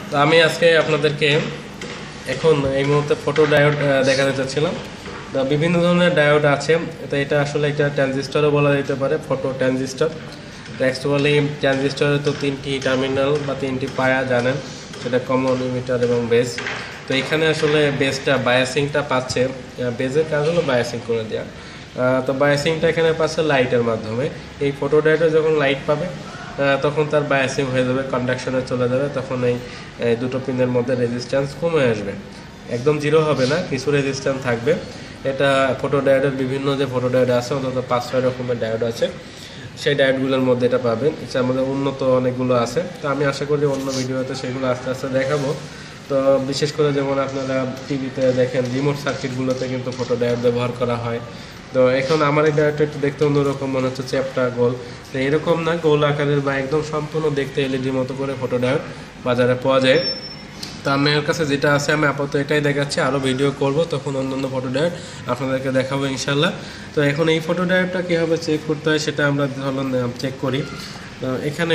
তো আমি আজকে আপনাদেরকে এখন এই মুহূর্তে ফটো ডায়োড দেখাতে চাচ্ছিলাম। তো বিভিন্ন ধরনের ডায়োড আছে। তো এটা আসলে একটা ট্রানজিস্টরও বলা যেতে পারে, ফটো ট্রানজিস্টর। তো অ্যাকচুয়ালি ট্রানজিস্টরে তো 3টি টার্মিনাল বা 3টি পায়া জানেন, সেটা কমন, ইমিটার এবং বেস। তো এখানে আসলে বেসটা বায়াসিংটা পাচ্ছে, বেসের কাজ হলো বায়াসিং করে দেওয়া। তো বায়াসিংটা এখানে পাচ্ছে লাইটের মাধ্যমে। এই ফটো ডায়োডে যখন লাইট পাবে তখন তার বায়াসিং হয়ে যাবে, কন্ডাকশনে চলে যাবে, তখন এই দুটো পিনের মধ্যে রেজিস্ট্যান্স কমে আসবে। একদম জিরো হবে না, কিছু রেজিস্ট্যান্স থাকবে। এটা ফটো ডায়োডের বিভিন্ন যে ফটো ডায়োড আছে, অন্তত 5-6 রকমের ডায়োড আছে, সেই ডায়োডগুলোর মধ্যে এটা পাবেন। এটার মধ্যে উন্নত অনেকগুলো আছে। তো আমি আশা করি অন্য ভিডিওতে সেগুলো আস্তে আস্তে দেখাবো। তো বিশেষ করে যেমন আপনারা টিভিতে দেখেন রিমোট সার্কিটগুলোতে কিন্তু ফটো ডায়োড ব্যবহার করা হয়। তো এখন আমার এই ডায়োডটা একটু দেখতে অন্যরকম মনে হচ্ছে, চ্যাপ্টা গোল। তো এরকম না, গোল আকারের বা একদম সম্পূর্ণ দেখতে এলইডির মতো করে ফটো ডায়োড বাজারে পাওয়া যায়। তো আমার কাছে যেটা আছে আমি আপাতত এটাই দেখাচ্ছি, আরও ভিডিও করব তখন অন্য ফটো ডায়োড আপনাদেরকে দেখাবো ইনশাল্লাহ। তো এখন এই ফটো ডায়োডটা কীভাবে চেক করতে হয় সেটা আমরা ধরুন চেক করি। তো এখানে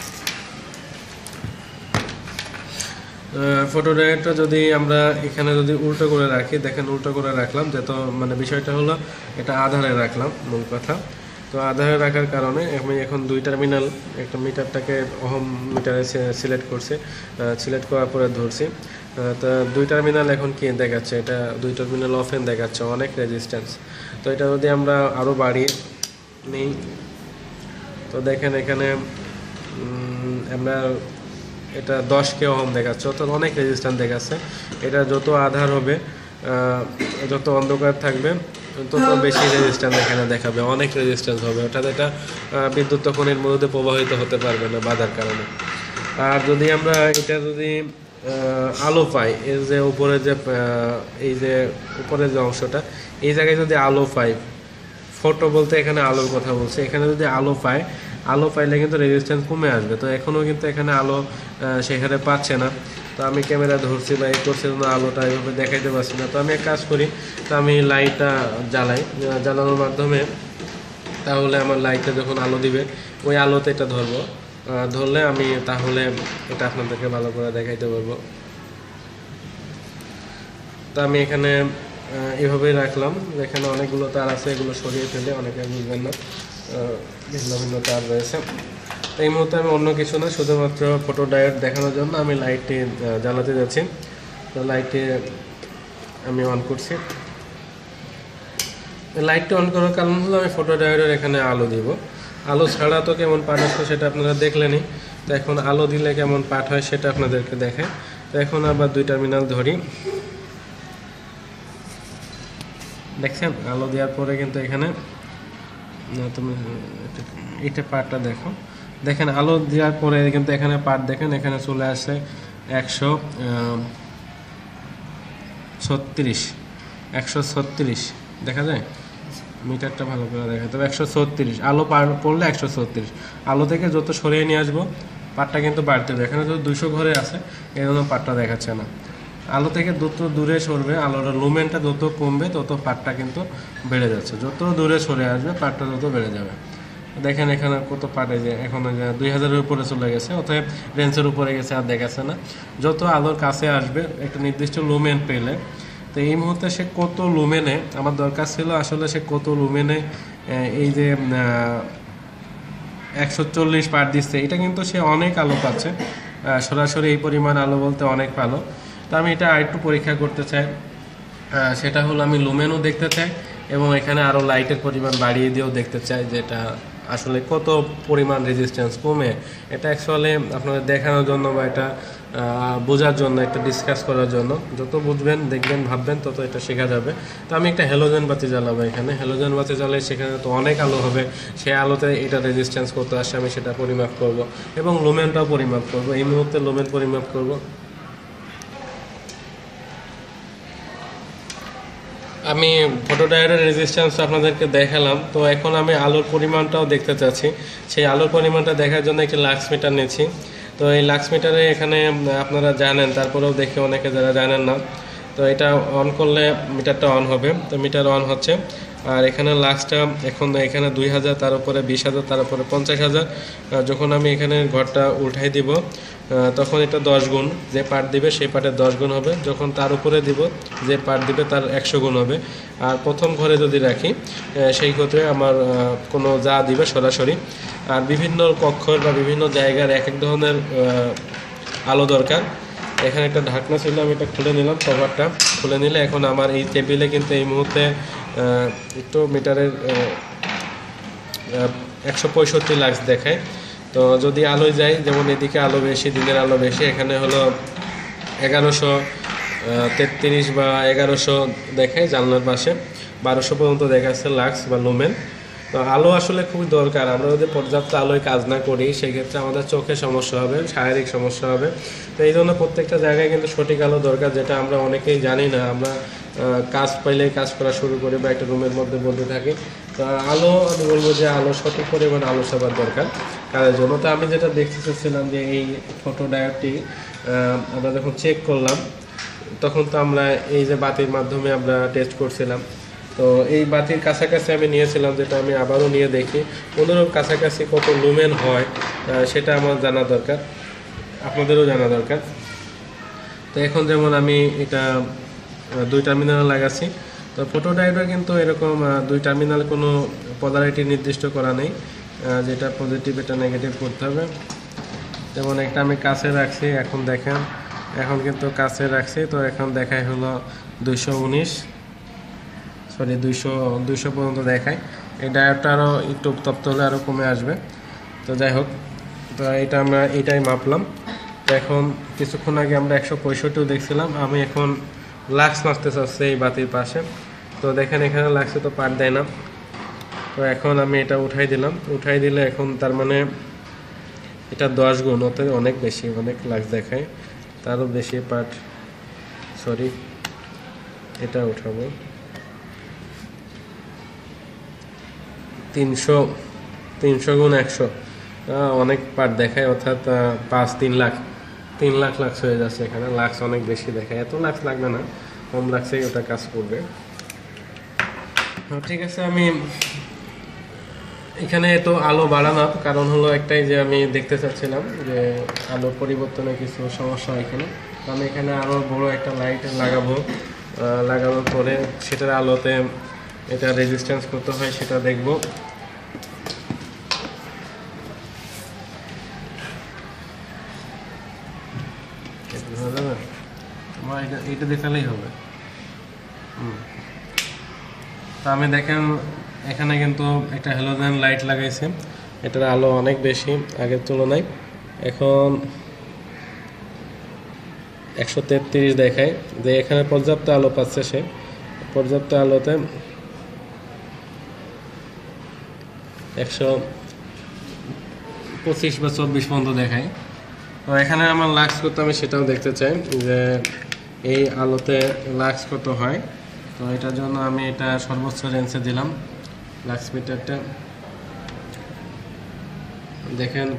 ফটো ডায়োডটা যদি আমরা এখানে যদি উল্টো করে রাখি, দেখেন উল্টো করে রাখলাম, যেহেতু মানে বিষয়টা হলো এটা আধারে রাখলাম মূল কথা। তো আধারে রাখার কারণে আমি এখন 2 টার্মিনাল, একটা মিটারটাকে ওহম মিটারে সিলেক্ট করছি, সিলেক্ট করার পরে ধরছি। তো 2 টার্মিনাল এখন কি দেখাচ্ছে, এটা 2 টার্মিনাল অফেন দেখাচ্ছে, অনেক রেজিস্ট্যান্স। তো এটা যদি আমরা আরও বাড়িয়ে নিই, তো দেখেন এখানে আমরা এটা 10 ওহম দেখাচ্ছে, অর্থাৎ অনেক রেজিস্ট্যান্স দেখাচ্ছে। এটা যত আধার হবে, যত অন্ধকার থাকবে, তত বেশি রেজিস্ট্যান্স এখানে দেখাবে, অনেক রেজিস্ট্যান্স হবে, অর্থাৎ এটা বিদ্যুৎ তখন এর মধ্যে প্রবাহিত হতে পারবে না বাধার কারণে। আর যদি আমরা এটা যদি আলো পাই, এর যে উপরে যে এই যে উপরের যে অংশটা, এই জায়গায় যদি আলো পাই, ফটো বলতে এখানে আলোর কথা বলছে, এখানে যদি আলো পায়, আলো পাইলে কিন্তু রেজিস্ট্যান্স কমে আসবে। তো এখনও কিন্তু এখানে আলো সেখানে পাচ্ছে না। তো আমি ক্যামেরা ধরছি বা এই করছি না, আলোটা এইভাবে দেখাইতে পারছি না। তো আমি এক কাজ করি, তো আমি লাইটটা জ্বালাই, জ্বালানোর মাধ্যমে তাহলে আমার লাইটটা যখন আলো দিবে ওই আলোতে এটা ধরবো, ধরলে আমি তাহলে এটা আপনাদেরকে ভালো করে দেখাইতে পারবো। তো আমি এখানে এভাবেই রাখলাম। এখানে অনেকগুলো তার আছে, এগুলো সরিয়ে ফেলে অনেকে বুঝবেন না, ভিন্ন ভিন্ন তার রয়েছে। এই মুহূর্তে আমি অন্য কিছু না, শুধুমাত্র ফটো ডায়োড দেখানোর জন্য আমি লাইটটি জ্বালাতে যাচ্ছি। তো লাইটটি আমি অন করছি। লাইটটি অন করার কারণ হলো আমি ফটো ডায়োডের এখানে আলো দিব। আলো ছাড়া তো কেমন পাঠ আসতো সেটা আপনারা দেখলেনই। তো এখন আলো দিলে কেমন পাঠ হয় সেটা আপনাদেরকে দেখায়। তো এখন আবার 2 টার্মিনাল ধরি, দেখছেন আলো দেওয়ার পরে কিন্তু এখানে তুমি এটা পার্টটা দেখো, দেখেন আলো দেওয়ার পরে কিন্তু এখানে পার্ট দেখেন এখানে চলে আসে 136 দেখা যায়, মিটারটা ভালো করে দেখা, তবে 136 আলো পড়লে 136 আলো থেকে যত সরিয়ে নিয়ে আসবো পার্টটা কিন্তু বাড়তে হবে। এখানে যদি 200 ঘরে আছে এই জন্য পার্টটা দেখাচ্ছে না। আলো থেকে যত দূরে সরবে, আলোর লুমেনটা যত কমবে তত পার্টটা কিন্তু বেড়ে যাচ্ছে, যত দূরে সরে আসবে পার্টটা তত বেড়ে যাবে। দেখেন এখানে কত পার্টে যে এখন 2000-এর উপরে চলে গেছে, অতএব রেঞ্জের উপরে গেছে, আর দেখাচ্ছে না। যত আলোর কাছে আসবে একটা নির্দিষ্ট লুমেন পেলে, তো এই মুহূর্তে সে কত লুমেনে আমার দরকার ছিল, আসলে সে কত লুমেনে এই যে 140 পার্ট দিচ্ছে, এটা কিন্তু সে অনেক আলো পাচ্ছে, সরাসরি এই পরিমাণ আলো বলতে অনেক ভালো। তো আমি এটা আরেকটু পরীক্ষা করতে চাই, সেটা হলো আমি লুমেনও দেখতে চাই এবং এখানে আরও লাইটের পরিমাণ বাড়িয়ে দিয়েও দেখতে চাই যে এটা আসলে কত পরিমাণ রেজিস্ট্যান্স কমে। এটা অ্যাকচুয়ালি আপনাদের দেখানোর জন্য বা এটা বোঝার জন্য, একটা ডিসকাস করার জন্য। যত বুঝবেন, দেখবেন, ভাববেন তত এটা শেখা যাবে। তো আমি একটা হ্যালোজেন বাতি জ্বালাবো এখানে, হ্যালোজেন বাতি জ্বালে সেখানে তো অনেক আলো হবে, সেই আলোতে এটা রেজিস্ট্যান্স করতে আসে, আমি সেটা পরিমাপ করব এবং লুমেনটাও পরিমাপ করব। এই মুহূর্তে লুমেন পরিমাপ করব। আমি ফটো ডায়োডের রেজিস্ট্যান্স আপনাদেরকে দেখালাম। তো এখন আমি আলোর পরিমাণটাও দেখতে চাচ্ছি, সেই আলোর পরিমাণটা দেখার জন্য একটি লাক্স মিটার নিয়েছি। তো এই লাক্স মিটারে এখানে আপনারা জানেন, তারপরেও দেখে অনেকে যারা জানেন না, তো এটা অন করলে মিটারটা অন হবে। তো মিটার অন হচ্ছে। আর এখানে লাক্সটা এখন এখানে 2000, তার উপরে 20,000, তার উপরে 50,000। যখন আমি এখানে ঘরটা উঠাই দিব তখন এটা 10 গুণ, যে পার্ট দিবে সেই পার্টের 10 গুণ হবে। যখন তার উপরে দিব, যে পার্ট দিবে তার 100 গুণ হবে। আর প্রথম ঘরে যদি রাখি সেই ক্ষেত্রে আমার কোনো যা দিবে সরাসরি। আর বিভিন্ন কক্ষর বা বিভিন্ন জায়গার এক এক ধরনের আলো দরকার। এখানে একটা ঢাকনা ছিল, আমি এটা খুলে নিলাম, কভারটা খুলে নিলে এখন আমার এই টেবিলে কিন্তু এই মুহূর্তে একটু মিটারের 165 লাক্স দেখায়। তো যদি আলোয় যাই, যেমন এদিকে আলো বেশি, দিনের আলো বেশি, এখানে হলো 1133 বা 1100 দেখায়। জানলার পাশে 1200 পর্যন্ত দেখাচ্ছে লাক্স বা লুমেন। তো আলো আসলে খুবই দরকার। আমরা যদি পর্যাপ্ত আলোয় কাজ না করি সেক্ষেত্রে আমাদের চোখে সমস্যা হবে, শারীরিক সমস্যা হবে। তো এই জন্য প্রত্যেকটা জায়গায় কিন্তু সঠিক আলো দরকার, যেটা আমরা অনেকেই জানি না। আমরা কাজ পাইলেই কাজ করা শুরু করি বা একটা রুমের মধ্যে বলতে থাকি। তো আলো, আমি বলবো যে আলো সঠিক পরিমাণ আলো সবার দরকার কাজের জন্য। তো আমি যেটা দেখতে চাচ্ছিলাম যে এই ফটো ডায়োডটি আমরা যখন চেক করলাম তখন তো আমরা এই যে বাতির মাধ্যমে আমরা টেস্ট করছিলাম। তো এই বাতির কাছাকাছি আমি নিয়েছিলাম, যেটা আমি আবারও নিয়ে দেখি অনুরূপ কাছাকাছি কত লুমেন হয় সেটা আমার জানা দরকার, আপনাদেরও জানা দরকার। তো এখন যেমন আমি এটা 2 টার্মিনাল লাগাচ্ছি। তো ফটো ডায়োডে কিন্তু এরকম 2 টার্মিনাল কোনো পোলারিটি নির্দিষ্ট করা নেই, যেটা পজিটিভ এটা নেগেটিভ করতে হবে। যেমন একটা আমি কাছে রাখছি, এখন দেখেন এখন কিন্তু কাছে রাখছি। তো এখন দেখায় হলো 219, সরি 200 পর্যন্ত দেখায়। এই ডায়োডটা আরও একটু উত্তপ্ত হলে আরও কমে আসবে। তো যাই হোক, তো এটা আমরা এটাই মাপলাম। তো এখন কিছুক্ষণ আগে আমরা 165 দেখছিলাম, আমি এখন লাক্স মারতে চাচ্ছি এই বাতির পাশে। তো দেখেন এখানে লাক্সে তো পার্ট দেয় না। তো এখন আমি এটা উঠাই দিলাম, উঠাই দিলে এখন তার মানে এটা 10 গুণ, অর্থাৎ অনেক বেশি, অনেক লাক্স দেখায়, তারও বেশি পার্ট। সরি, এটা উঠাবো 300 গুণ 100, অনেক পার্ট দেখায়, অর্থাৎ 3 লাখ লাক্স হয়ে যাচ্ছে। এখানে লাক্স অনেক বেশি দেখায়, এত লাক্স লাগবে না, কম লাক্সেই ওটা কাজ করবে। ঠিক আছে, আমি এখানে তো আলো বাড়ানো কারণ হলো একটাই, যে আমি দেখতে চাচ্ছিলাম যে আলো পরিবর্তনে কিছু সমস্যা এখানে। তো আমি এখানে আরও বড় একটা লাইট লাগাবো, লাগানোর পরে সেটার আলোতে এটা রেজিস্ট্যান্স করতে হয় সেটা দেখব। এটা দেখালেই হবে। তো আমি দেখেন এখানে কিন্তু একটা হ্যালোজেন লাইট লাগাইছে, এটার আলো অনেক বেশি আগের তুলনায়। এখন 133 দেখায়, যে এখানে পর্যাপ্ত আলো পাচ্ছে সে, পর্যাপ্ত আলোতে 125 বা 24 পর্যন্ত দেখায়। তো এখানে আমার লাক্স কত আমি সেটাও দেখতে চাই, যে এই আলোতে লাক্স কত হয়। তো এটার জন্য আমি এটা সর্বোচ্চ রেঞ্জে দিলাম লাক্স মিটারটা। দেখেন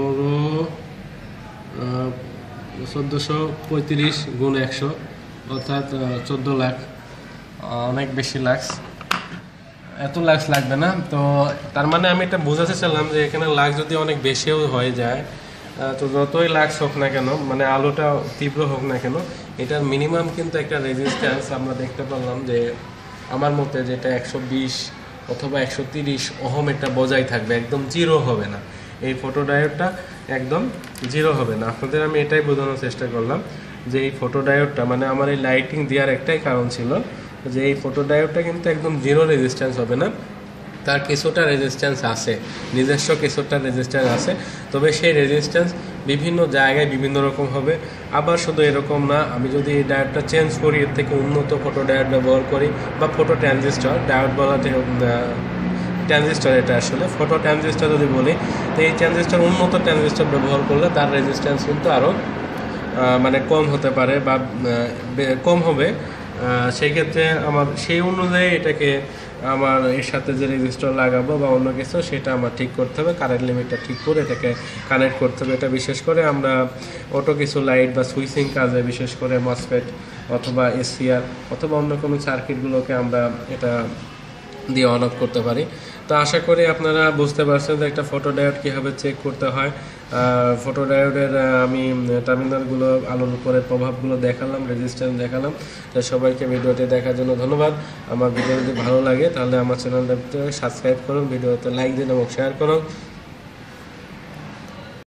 1435 গুণ 100, অর্থাৎ 14 লাখ, অনেক বেশি লাক্স। এত লাক্স লাগবে না। তো তার মানে আমি এটা বোঝাতে চাইলাম যে এখানে লাক্স যদি অনেক বেশিও হয়ে যায়, তো যতই লাক্স হোক না কেন, মানে আলোটা তীব্র হোক না কেন, এটার মিনিমাম কিন্তু একটা রেজিস্ট্যান্স আমরা দেখতে পারলাম যে আমার মতে যেটা 120 অথবা 130 ওহম এটা বজায় থাকবে, একদম জিরো হবে না। এই ফটো ডায়োডটা একদম জিরো হবে না। আপনাদের আমি এটাই বোঝানোর চেষ্টা করলাম যে এই ফটো ডায়োডটা, মানে আমার এই লাইটিং দেওয়ার একটাই কারণ ছিল যে এই ফটো ডায়োডটা কিন্তু একদম জিরো রেজিস্ট্যান্স হবে না, তার কিছুটা রেজিস্ট্যান্স আছে, নিজস্ব কিছুটা রেজিস্ট্যান্স আছে। তবে সেই রেজিস্ট্যান্স বিভিন্ন জায়গায় বিভিন্ন রকম হবে। আবার শুধু এরকম না, আমি যদি এই ডায়োডটা চেঞ্জ করি, এর থেকে উন্নত ফটো ডায়োড ব্যবহার করি বা ফটো ট্রানজিস্টর, ডায়োড বলাতে ট্রানজিস্টর, এটা আসলে ফটো ট্রানজিস্টর যদি বলি, তো এই ট্রানজিস্টর উন্নত ট্রানজিস্টর ব্যবহার করলে তার রেজিস্ট্যান্স কিন্তু আরও মানে কম হতে পারে বা কম হবে। সেই ক্ষেত্রে আমার সেই অনুযায়ী এটাকে আমার এর সাথে যে রেজিস্টার লাগাবো বা অন্য কিছু সেটা আমার ঠিক করতে হবে, কারেন্ট লিমিটটা ঠিক করে এটাকে কানেক্ট করতে হবে। এটা বিশেষ করে আমরা অটো কিছু লাইট বা সুইচিং কাজে, বিশেষ করে মসফেট অথবা এসিআর অথবা অন্য কোনো সার্কিটগুলোকে আমরা এটা দিয়ে অন অফ করতে পারি। তো আশা করি আপনারা বুঝতে পারছেন যে একটা ফটো ডায়োড কীভাবে চেক করতে হয়। ফটো ডায়োডের আমি টার্মিনালগুলো আলোর উপরের প্রভাবগুলো দেখালাম, রেজিস্ট্যান্স দেখালাম। তো সবাইকে ভিডিওটি দেখার জন্য ধন্যবাদ। আমার ভিডিও যদি ভালো লাগে তাহলে আমার চ্যানেলটাতে সাবস্ক্রাইব করুন, ভিডিওতে লাইক দিন এবং শেয়ার করুন।